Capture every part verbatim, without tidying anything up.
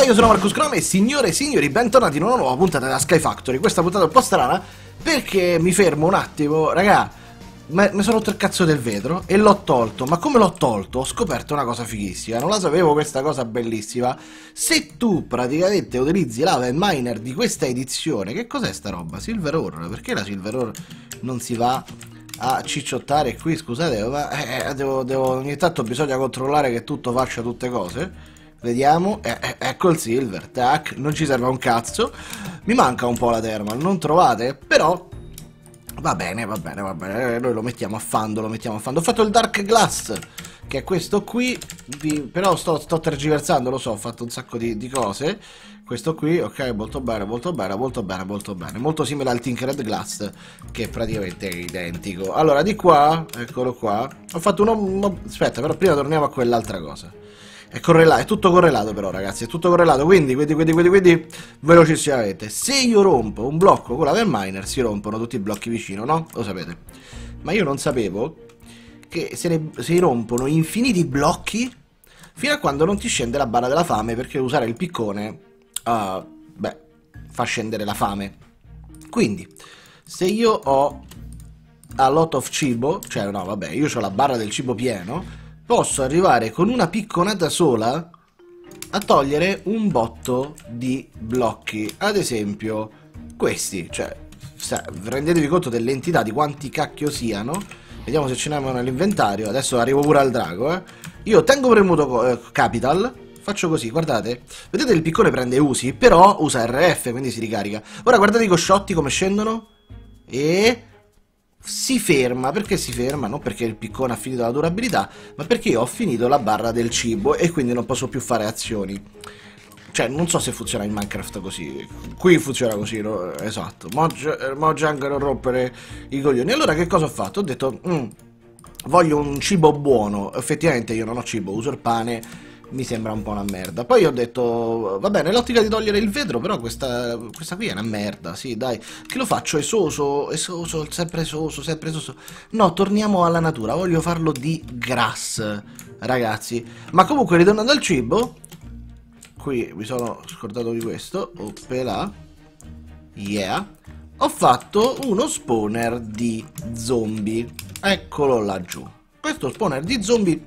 io sono Marcus Chrome e signore e signori, bentornati in una nuova puntata della Sky Factory. Questa puntata è un po' strana perché mi fermo un attimo, raga. Mi sono rotto il cazzo del vetro e l'ho tolto. Ma come l'ho tolto? Ho scoperto una cosa fighissima. Non la sapevo questa cosa bellissima. Se tu praticamente utilizzi l'Aven Miner di questa edizione, che cos'è sta roba? Silver Ore? Perché la Silver Ore non si va a cicciottare qui? Scusate, ma eh, devo, devo, ogni tanto bisogna controllare che tutto faccia tutte cose. Vediamo, eh, eh, ecco il silver, tac, non ci serve un cazzo. Mi manca un po' la thermal, non trovate? Però va bene, va bene, va bene, noi lo mettiamo a fando, lo mettiamo a fando. Ho fatto il Dark Glass, che è questo qui, vi... però sto, sto tergiversando, lo so, ho fatto un sacco di, di cose. Questo qui, ok, molto bene, molto bene, molto bene, molto bene. Molto simile al Tinkered Glass, che praticamente è identico. Allora, di qua, eccolo qua, ho fatto uno... uno... aspetta, però prima torniamo a quell'altra cosa. È correlato, è tutto correlato però ragazzi, è tutto correlato, quindi, quindi, quindi, quindi, quindi, velocissimamente, se io rompo un blocco con l'Aven Miner si rompono tutti i blocchi vicino, no? Lo sapete. Ma io non sapevo che se ne si rompono infiniti blocchi fino a quando non ti scende la barra della fame, perché usare il piccone, uh, beh, fa scendere la fame. Quindi, se io ho a lot of cibo, cioè no vabbè, io ho la barra del cibo pieno, posso arrivare con una picconata sola a togliere un botto di blocchi. Ad esempio questi, cioè rendetevi conto dell'entità, di quanti cacchio siano. Vediamo se ce n'hanno nell'inventario. Adesso arrivo pure al drago, eh. Io tengo premuto eh, capital, faccio così, guardate. Vedete il piccone prende usi, però usa R F, quindi si ricarica. Ora guardate i cosciotti come scendono e... si ferma. Perché si ferma? Non perché il piccone ha finito la durabilità, ma perché io ho finito la barra del cibo e quindi non posso più fare azioni. Cioè, non so se funziona in Minecraft così. Qui funziona così, no? Esatto. Mojang non rompere i coglioni. Allora che cosa ho fatto? Ho detto, mm, voglio un cibo buono. Effettivamente io non ho cibo, uso il pane. Mi sembra un po' una merda. Poi ho detto, va bene, nell'ottica di togliere il vetro, però questa, questa qui è una merda, sì, dai. Che lo faccio? È soso, è soso, sempre soso, sempre soso. No, torniamo alla natura, voglio farlo di grass, ragazzi. Ma comunque, ritornando al cibo, qui mi sono scordato di questo, oppela, yeah. Ho fatto uno spawner di zombie, eccolo laggiù. Questo spawner di zombie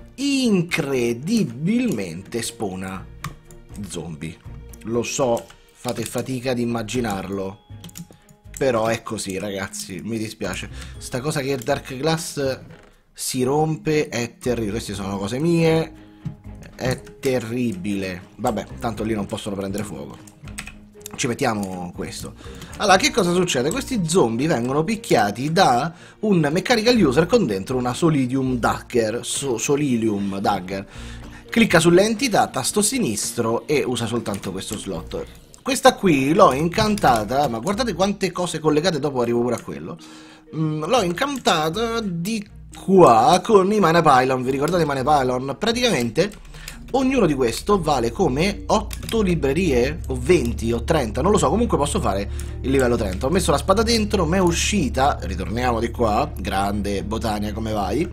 incredibilmente spawna zombie. Lo so, fate fatica ad immaginarlo, però è così ragazzi, mi dispiace. Sta cosa che il Dark Glass si rompe è terribile. Queste sono cose mie, è terribile. Vabbè, tanto lì non possono prendere fuoco. Ci mettiamo questo. Allora, che cosa succede? Questi zombie vengono picchiati da un mechanical user con dentro una Solidium Dagger. So, Solilium Dagger. Clicca sulle entità, tasto sinistro e usa soltanto questo slot. Questa qui l'ho incantata, ma guardate quante cose collegate, dopo arrivo pure a quello. Mm, l'ho incantata di qua con i Mana Pylon. Vi ricordate i Mana Pylon? Praticamente ognuno di questo vale come otto librerie, o venti, o trenta, non lo so, comunque posso fare il livello trenta. Ho messo la spada dentro, mi è uscita, ritorniamo di qua, grande Botania, come vai?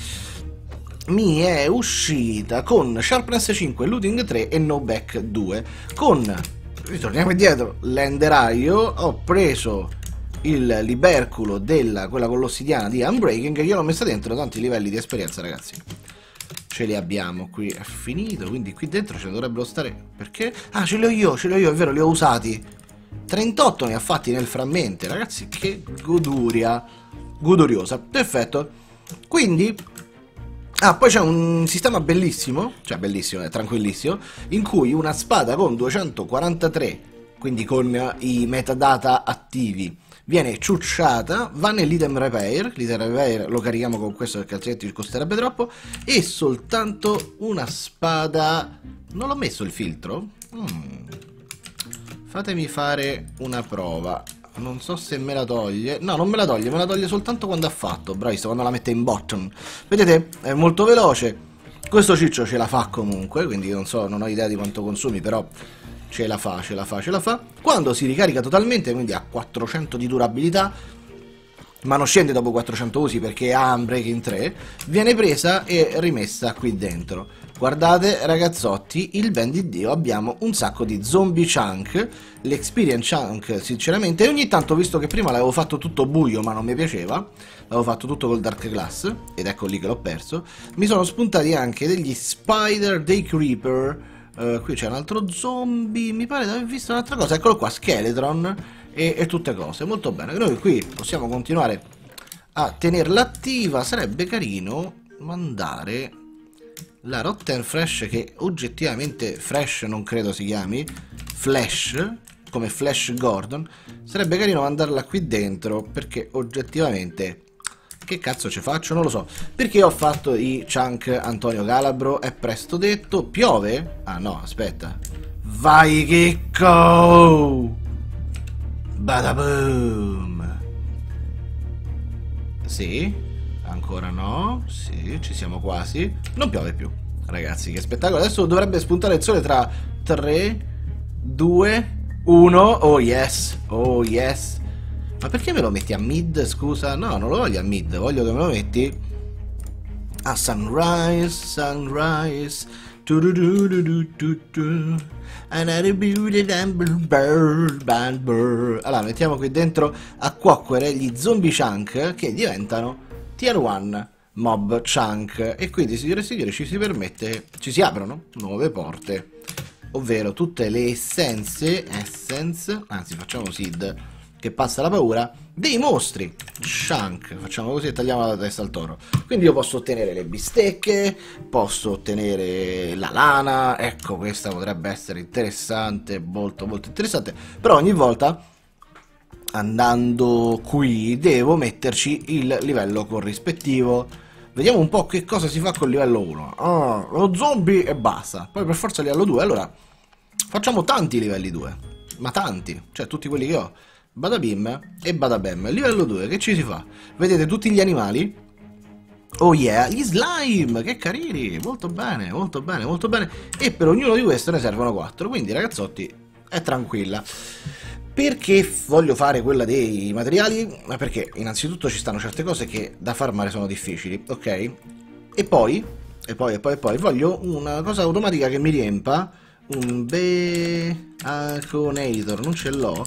Mi è uscita con Sharpness cinque, Looting tre e No Back due. Con, ritorniamo indietro, l'enderaio, ho preso il liberculo della, quella con l'ossidiana di Unbreaking, io l'ho messa dentro, tanti livelli di esperienza ragazzi ce li abbiamo. Qui è finito, quindi qui dentro ce ne dovrebbero stare. Perché? Ah, ce li ho io, ce li ho io, è vero, li ho usati. trentotto ne ha fatti nel frammento, ragazzi, che goduria. Goduriosa, perfetto. Quindi, ah, poi c'è un sistema bellissimo, cioè bellissimo, è tranquillissimo, in cui una spada con duecentoquarantatré, quindi con i metadata attivi, viene ciucciata, va nell'item repair, l'item repair lo carichiamo con questo perché altrimenti costerebbe troppo, e soltanto una spada... Non l'ho messo il filtro? Hmm. Fatemi fare una prova, non so se me la toglie, no non me la toglie, me la toglie soltanto quando ha fatto, bravissimo, quando la mette in bottom, vedete è molto veloce, questo ciccio ce la fa comunque, quindi non so, non ho idea di quanto consumi, però... ce la fa, ce la fa, ce la fa. Quando si ricarica totalmente, quindi ha quattrocento di durabilità, ma non scende dopo quattrecento usi perché ha Unbreaking tre, viene presa e rimessa qui dentro. Guardate ragazzotti, il ben di Dio, abbiamo un sacco di zombie chunk, l'experience chunk sinceramente, e ogni tanto, visto che prima l'avevo fatto tutto buio ma non mi piaceva, l'avevo fatto tutto col dark glass, ed ecco lì che l'ho perso, mi sono spuntati anche degli spider, dei creeper, uh, qui c'è un altro zombie, mi pare di aver visto un'altra cosa, eccolo qua, scheletron e, e tutte cose, molto bene, noi qui possiamo continuare a tenerla attiva, sarebbe carino mandare la Rotten Fresh, che oggettivamente Fresh non credo si chiami, Flash, come Flash Gordon, sarebbe carino mandarla qui dentro, perché oggettivamente, che cazzo ci faccio? Non lo so, perché ho fatto i chunk Antonio Calabro, è presto detto, piove? Ah no, aspetta, vai Chicco! Badaboom! Sì? Ancora no, sì, ci siamo quasi. Non piove più, ragazzi, che spettacolo. Adesso dovrebbe spuntare il sole tra tre, due, uno. Oh yes, oh yes. Ma perché me lo metti a mid, scusa? No, non lo voglio a mid, voglio che me lo metti a sunrise, sunrise. Allora, mettiamo qui dentro a cuocere gli zombie chunk che diventano tier uno mob chunk, e quindi signore e signori ci si permette, ci si aprono nuove porte, ovvero tutte le essenze, essence, anzi facciamo seed che passa la paura, dei mostri chunk, facciamo così e tagliamo la testa al toro. Quindi io posso ottenere le bistecche, posso ottenere la lana, ecco questa potrebbe essere interessante, molto molto interessante, però ogni volta andando qui devo metterci il livello corrispettivo. Vediamo un po' che cosa si fa con il livello uno. Ah, lo zombie e basta. Poi per forza livello due. Allora facciamo tanti livelli due, ma tanti, cioè tutti quelli che ho. Badabim e badabem. Livello due, che ci si fa? Vedete tutti gli animali? Oh yeah, gli slime, che carini. Molto bene, molto bene, molto bene. E per ognuno di questi ne servono quattro. Quindi ragazzotti, è tranquilla. Perché voglio fare quella dei materiali? Perché innanzitutto ci stanno certe cose che da farmare sono difficili, ok? E poi, e poi, e poi, e poi, voglio una cosa automatica che mi riempa un Beaconator, non ce l'ho?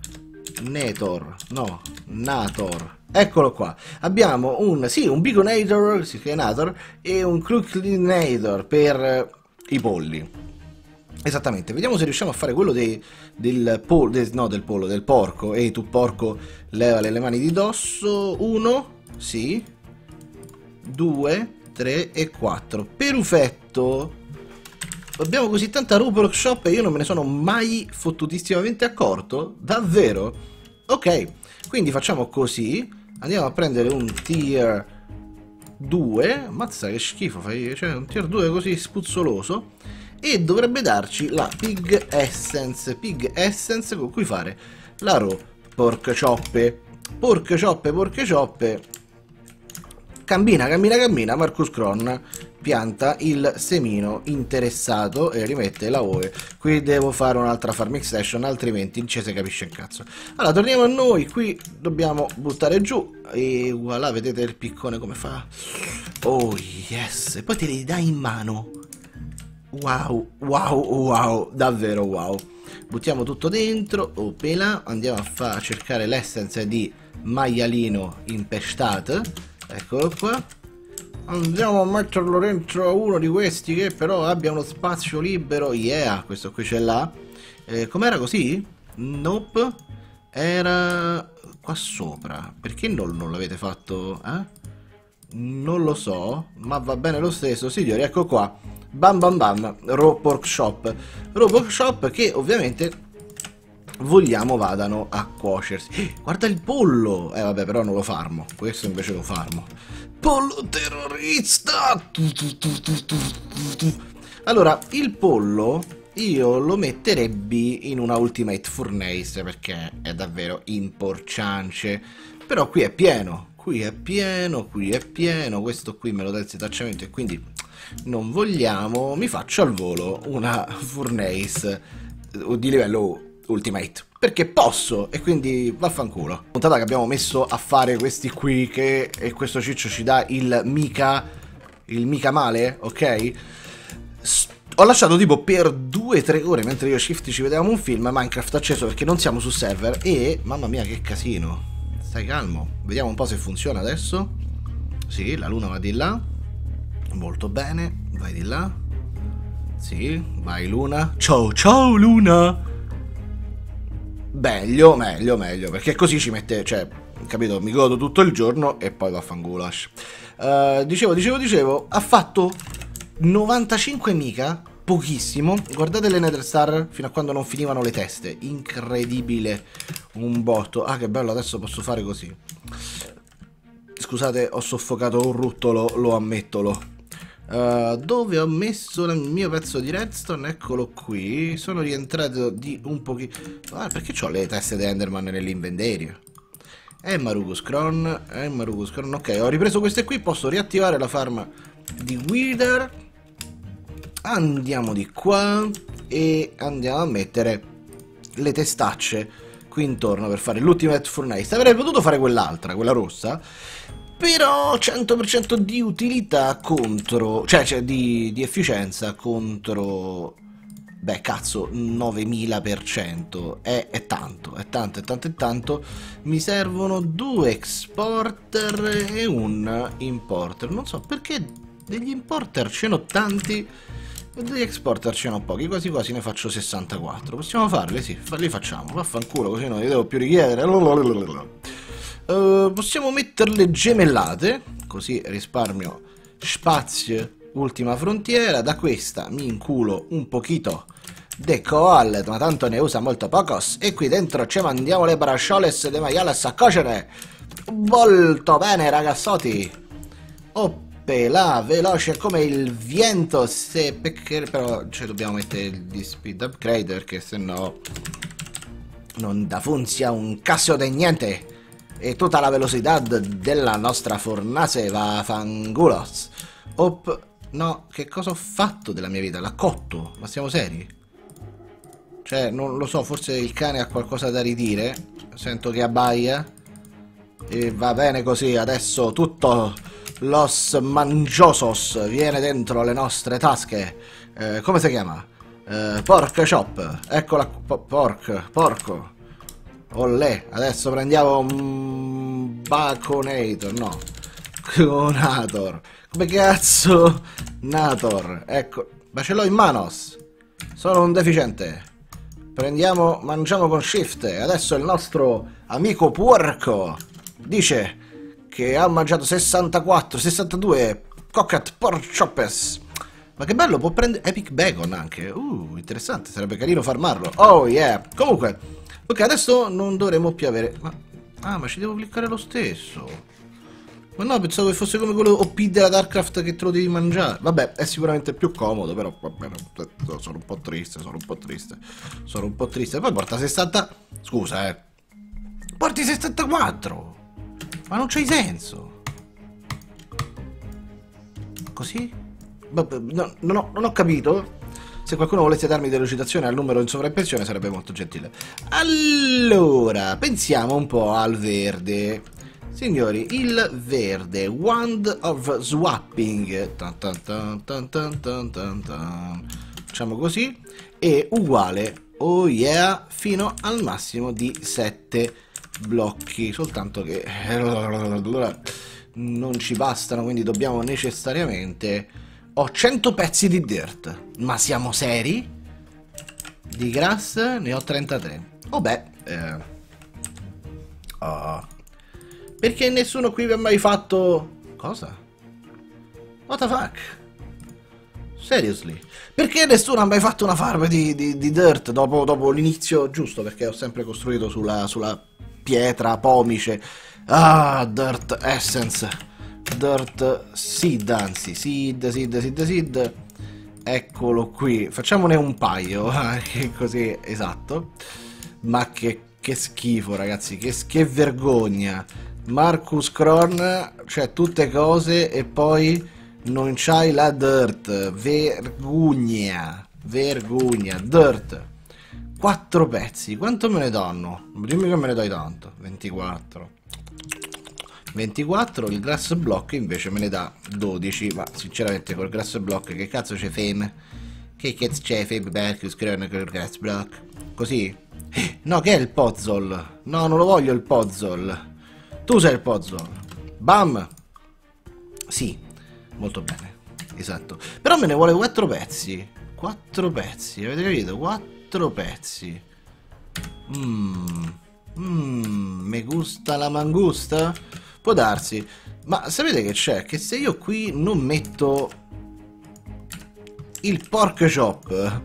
Nator, no, Nator, eccolo qua. Abbiamo un, sì, un Beaconator, si chiama Nator, e un Crooklinator per i polli. Esattamente, vediamo se riusciamo a fare quello dei, del pollo, de, no del pollo, del porco. Ehi tu porco, levale le mani di dosso. Uno, sì. Due, tre e quattro. Perfetto. Abbiamo così tanta roba workshop e io non me ne sono mai fottutissimamente accorto. Davvero? Ok, quindi facciamo così. Andiamo a prendere un tier due. Mazza che schifo fai, cioè un tier due così spuzzoloso. E dovrebbe darci la Pig Essence, Pig Essence con cui fare la raw pork cioppe, pork cioppe, pork cioppe. Cammina, cammina, cammina, Marcus Cron pianta il semino interessato e rimette la ove. Qui devo fare un'altra farming station, altrimenti non ci si capisce il cazzo. Allora, torniamo a noi, qui dobbiamo buttare giù e voilà, vedete il piccone come fa? Oh yes, e poi te li dai in mano. Wow, wow, wow, davvero wow. Buttiamo tutto dentro, opela, andiamo a, fa a cercare l'essence di maialino impestato. Eccolo qua. Andiamo a metterlo dentro a uno di questi che però abbia uno spazio libero. Yeah, questo qui ce l'ha. Eh, com'era così? Nope. Era qua sopra. Perché non, non l'avete fatto? Eh? Non lo so, ma va bene lo stesso, signori, ecco qua. Bam bam bam, Raw Workshop. Raw Workshop che ovviamente vogliamo vadano a cuocersi. Eh, guarda il pollo! Eh vabbè, però non lo farmo. Questo invece lo farmo. Pollo terrorista! Allora, il pollo io lo metterebbi in una Ultimate Furnace perché è davvero imporciance. Però qui è pieno, qui è pieno, qui è pieno. Questo qui me lo dà il setacciamento e quindi non vogliamo. Mi faccio al volo una Furnace di livello Ultimate perché posso e quindi vaffanculo. Puntata che abbiamo messo a fare questi qui che e questo ciccio ci dà il mica il mica male, ok? Ho lasciato tipo per due tre ore mentre io e Shift ci vedevamo un film, Minecraft acceso perché non siamo su server e... Mamma mia che casino. Stai calmo. Vediamo un po' se funziona adesso. Sì, la luna va di là. Molto bene. Vai di là. Sì, vai luna. Ciao ciao luna. Meglio, meglio, meglio. Perché così ci mette... Cioè, capito? Mi godo tutto il giorno e poi vaffanculo. Uh, dicevo, dicevo, dicevo. Ha fatto... novantacinque mica, pochissimo. Guardate le Nether Star fino a quando non finivano le teste. Incredibile, un botto. Ah che bello, adesso posso fare così. Scusate, ho soffocato un ruttolo, lo ammettolo. uh, Dove ho messo il mio pezzo di redstone? Eccolo qui. Sono rientrato di un pochino. Ah, perché ho le teste di Enderman nell'inventorio? E Marugus Cron, e Marugus Cron. Ok, ho ripreso queste qui, posso riattivare la farm di Wither. Andiamo di qua e andiamo a mettere le testacce qui intorno per fare l'Ultimate Furnace. Avrei potuto fare quell'altra, quella rossa, però cento per cento di utilità contro, cioè, cioè di, di efficienza contro, beh cazzo, novemila per cento è, è tanto, è tanto, è tanto, è tanto. Mi servono due exporter e un importer. Non so perché degli importer ce n'ho tanti e degli exporter ce n'ho pochi, quasi quasi ne faccio sessantaquattro. Possiamo farli? Sì, li facciamo, vaffanculo, così non li devo più richiedere. Uh, possiamo metterle gemellate, così risparmio spazio. Ultima frontiera, da questa mi inculo un pochino de coal, ma tanto ne usa molto pocos. E qui dentro ci mandiamo le bracioles de maiales a cuocere. Molto bene ragazzotti. Oh, là, veloce come il vento. Se perché però ci dobbiamo mettere il speed upgrade perché sennò non da funziona un cazzo di niente e tutta la velocità della nostra fornace va a fangulos. Op, no, che cosa ho fatto della mia vita? L'ha cotto, ma siamo seri? Cioè, non lo so, forse il cane ha qualcosa da ridire. Sento che abbaia e va bene così. Adesso tutto Los Mangiosos viene dentro le nostre tasche. Eh, come si chiama? Eh, pork Shop. Eccola. Po pork. Porco. Ollè. Adesso prendiamo un Baconator. No. Conator. Come cazzo? Nator. Ecco. Ma ce l'ho in manos. Sono un deficiente. Prendiamo. Mangiamo con shift. Adesso il nostro amico Puerco dice che ha mangiato sessantaquattro, sessantadue Cocket Pork Choppers. Ma che bello, può prendere Epic Bacon anche. Uh, interessante, sarebbe carino farmarlo. Oh yeah. Comunque, ok, adesso non dovremo più avere... Ma... Ah, ma ci devo cliccare lo stesso. Ma no, pensavo che fosse come quello O P della Darkcraft che te lo devi mangiare. Vabbè, è sicuramente più comodo, però vabbè, sono un po' triste, sono un po' triste. Sono un po' triste. Poi porta sessanta... Scusa, eh. Porti sessantaquattro. Ma non c'hai senso. Così? Vabbè, no, non, ho, non ho capito. Se qualcuno volesse darmi delucidazione al numero in sovraimpressione sarebbe molto gentile. Allora, pensiamo un po' al verde. Signori, il verde, Wand of Swapping. Tan tan tan tan tan tan tan tan. Facciamo così. È uguale, oh yeah, fino al massimo di sette blocchi, soltanto che non ci bastano, quindi dobbiamo necessariamente... Ho cento pezzi di dirt, ma siamo seri? Di grass ne ho trentatré. Oh beh, eh. Oh. Perché nessuno qui vi ha mai fatto... Cosa? What the fuck? Seriously? Perché nessuno ha mai fatto una farm di, di, di dirt dopo, dopo l'inizio giusto? Perché ho sempre costruito sulla, sulla pietra, pomice. Ah, dirt essence. Dirt seed, anzi. Seed, seed, seed, seed. Eccolo qui. Facciamone un paio. Che così, esatto. Ma che, che schifo, ragazzi. Che, che vergogna. Marcus Cron, cioè tutte cose e poi... Non c'hai la dirt. Vergogna. Vergogna. Dirt. Quattro pezzi. Quanto me ne danno? Dimmi che me ne dai tanto. ventiquattro. ventiquattro, il grass block invece me ne dà dodici, ma sinceramente col grass block che cazzo c'è fame? Che cazzo c'è fame per scrivere col grass block? Così? No, che è il puzzle? No, non lo voglio il puzzle. Tu sei il puzzle. Bam! Sì, molto bene, esatto. Però me ne vuole quattro pezzi. Quattro pezzi, avete capito? Quattro pezzi. Mmm, mmm, me gusta la mangusta? Può darsi, ma sapete che c'è? Che se io qui non metto il pork chop,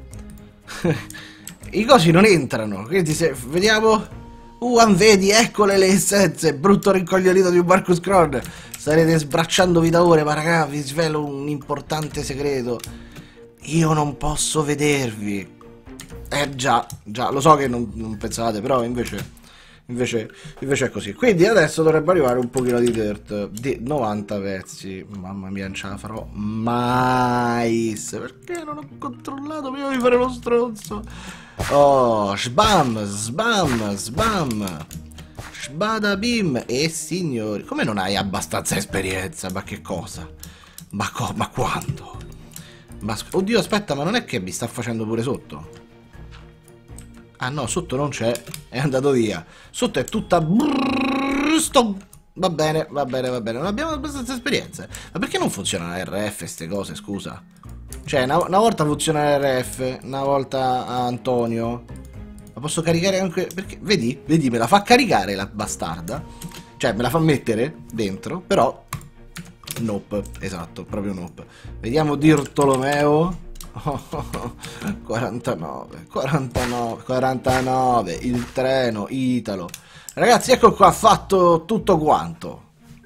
i cosi non entrano. Quindi se vediamo... Uh, vedi, eccole le essenze, brutto rincoglionito di un Marcus Kron. Starete sbracciandovi da ore, ma raga, vi svelo un importante segreto. Io non posso vedervi. Eh già, già, lo so che non, non pensate, però invece, invece, invece è così. Quindi adesso dovrebbe arrivare un pochino di dirt, di novanta pezzi. Mamma mia, non ce la farò mai. Perché non ho controllato prima di fare lo stronzo? Oh, sbam, sbam, sbam. Sbada bim. E signori, come non hai abbastanza esperienza? Ma che cosa? Ma, co ma quando? Ma, oddio, aspetta, ma non è che mi sta facendo pure sotto? Ah no, sotto non c'è, è andato via. Sotto è tutta... Sto... Va bene, va bene, va bene. Non abbiamo abbastanza esperienza. Ma perché non funziona la R F queste cose, scusa? Cioè, una, una volta funziona la R F, una volta a Antonio. La posso caricare anche... Perché, vedi? Vedi, me la fa caricare la bastarda. Cioè, me la fa mettere dentro, però... Nope, esatto, proprio nope. Vediamo Dirtolomeo. Oh, oh, oh. quarantanove, quarantanove, quarantanove, il treno, Italo. Ragazzi, ecco qua, fatto tutto quanto.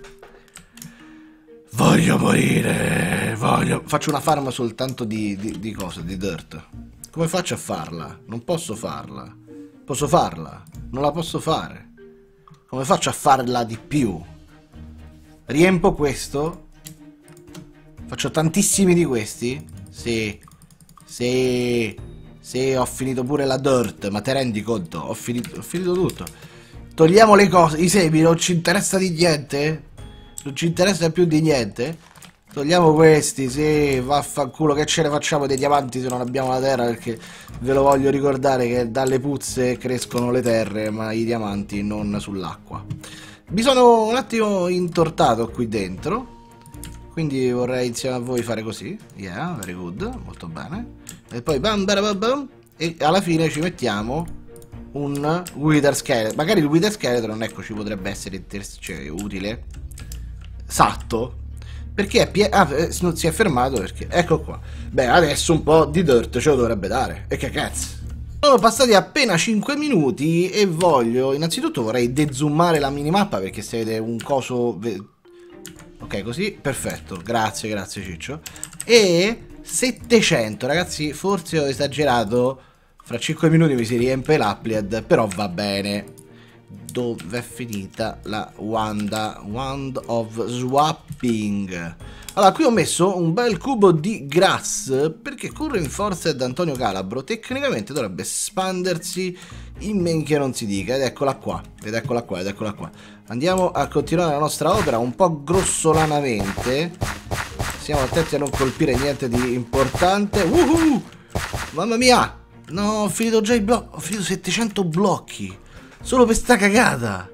Voglio morire, voglio... Faccio una farm soltanto di, di, di cosa, di dirt. Come faccio a farla? Non posso farla. Posso farla? Non la posso fare. Come faccio a farla di più? Riempo questo. Faccio tantissimi di questi. Sì. Sì. Sì, ho finito pure la dirt. Ma te rendi conto? Ho finito, ho finito tutto. Togliamo le cose. I semi non ci interessa di niente. Non ci interessa più di niente. Togliamo questi. Sì, vaffanculo. Che ce ne facciamo dei diamanti se non abbiamo la terra? Perché ve lo voglio ricordare che dalle puzze crescono le terre, ma i diamanti non sull'acqua. Mi sono un attimo intortato qui dentro, quindi vorrei insieme a voi fare così. Yeah, very good, molto bene. E poi bam bam bam, e alla fine ci mettiamo un Wither Skeleton. Magari il Wither Skeleton, ecco, ci potrebbe essere cioè, utile. Esatto. Perché è pie ah, non si è fermato perché... Ecco qua. Beh, adesso un po' di dirt ce lo dovrebbe dare. E che cazzo? Sono passati appena cinque minuti e voglio... Innanzitutto vorrei dezoomare la minimappa perché se vedete un coso... Ok, così, perfetto. Grazie, grazie Ciccio. E settecento, ragazzi, forse ho esagerato. Fra cinque minuti mi si riempie l'Appliad, però va bene. Dove è finita la Wanda? Wand of Swapping. Allora, qui ho messo un bel cubo di grass perché con Reinforced Antonio Calabro tecnicamente dovrebbe espandersi in men che non si dica. Ed eccola qua, ed eccola qua, ed eccola qua. Andiamo a continuare la nostra opera un po' grossolanamente. Stiamo attenti a non colpire niente di importante. Uhuh! Mamma mia! No, ho finito già i blocchi. Ho finito settecento blocchi. Solo per sta cagata.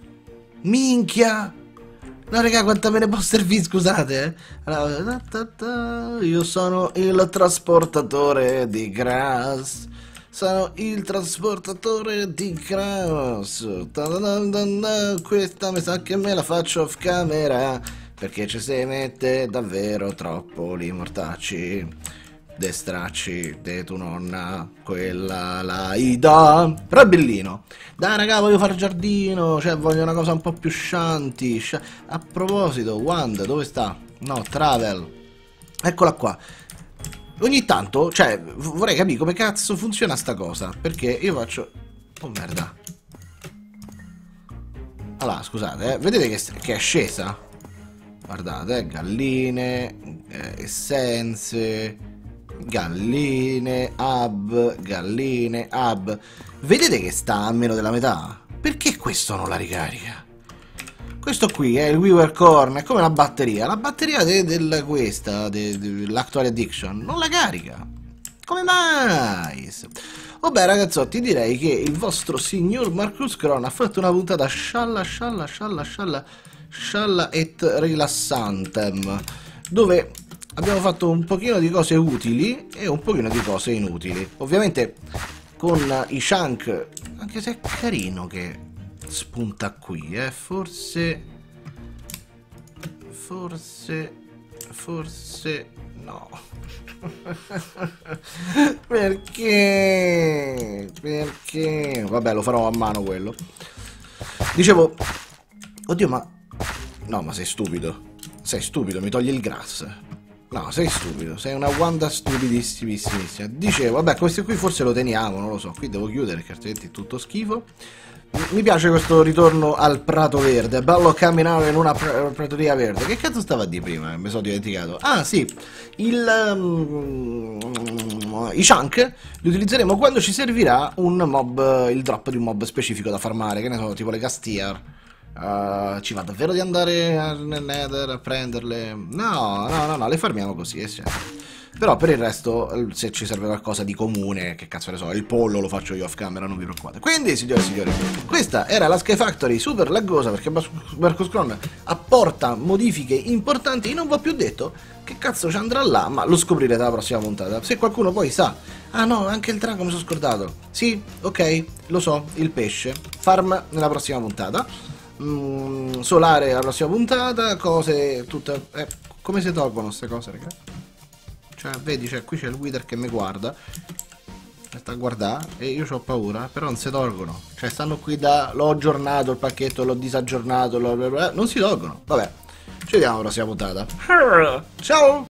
Minchia. No raga, quanta me ne può servire, scusate eh? Allora, ta ta ta, io sono il trasportatore di grass. Sono il trasportatore di grass. Ta ta ta ta ta, questa mi sa che me la faccio off camera, perché ci si mette davvero troppo li mortacci. De stracci de tu nonna, quella la Ida. Però è bellino. Dai raga, voglio fare giardino, cioè voglio una cosa un po' più shanty. Sh a proposito, Wanda, dove sta? No, travel. Eccola qua. Ogni tanto, cioè, vorrei capire come cazzo funziona sta cosa, perché io faccio... Oh merda. Allora, scusate, eh, vedete che, che è scesa? Guardate, eh, galline, eh, essenze... Galline, hub, galline, hub. Vedete che sta a meno della metà? Perché questo non la ricarica? Questo qui è il Weaver Corn, è come la batteria. La batteria de, del questa, de, de, l'Actual Addiction, non la carica. Come mai? Vabbè ragazzotti, direi che il vostro signor Marcus Cron ha fatto una puntata scialla, scialla, scialla, scialla, scialla et rilassantem, dove abbiamo fatto un pochino di cose utili e un pochino di cose inutili. Ovviamente con i chunk, anche se è carino che spunta qui, eh, forse... Forse... Forse... no... Perché? Perché? Vabbè, lo farò a mano quello. Dicevo... Oddio, ma... No, ma sei stupido. Sei stupido, mi togli il grass. No, sei stupido. Sei una Wanda stupidissimissima. Dicevo, vabbè, questo qui forse lo teniamo, non lo so. Qui devo chiudere, perché altrimenti è tutto schifo. Mi piace questo ritorno al prato verde. È bello camminare in una pr pratoria verde. Che cazzo stava di prima? Mi sono dimenticato. Ah, sì. Il, um, I chunk li utilizzeremo quando ci servirà un mob, il drop di un mob specifico da farmare. Che ne so, tipo le Castiar. Uh, ci va davvero di andare nel Nether a prenderle? No, no, no, no, le farmiamo così, eh, però per il resto, se ci serve qualcosa di comune, che cazzo ne so, il pollo lo faccio io off camera, non vi preoccupate. Quindi, signore e signori, questa era la Sky Factory super laggosa, perché Marcus Cron apporta modifiche importanti e non va più detto che cazzo ci andrà là, ma lo scoprirete alla prossima puntata. Se qualcuno poi sa, ah no, anche il drago mi sono scordato. Sì, ok, lo so, il pesce. Farm nella prossima puntata. Mm, solare alla prossima puntata, cose tutte... Eh, come si tolgono queste cose, raga? Cioè, vedi, cioè, qui c'è il Wither che mi guarda, mi sta a guardare e io ho paura, però non si tolgono. Cioè, stanno qui da... l'ho aggiornato il pacchetto, l'ho disaggiornato, l'ho... non si tolgono. Vabbè, ci vediamo alla prossima puntata. Ciao!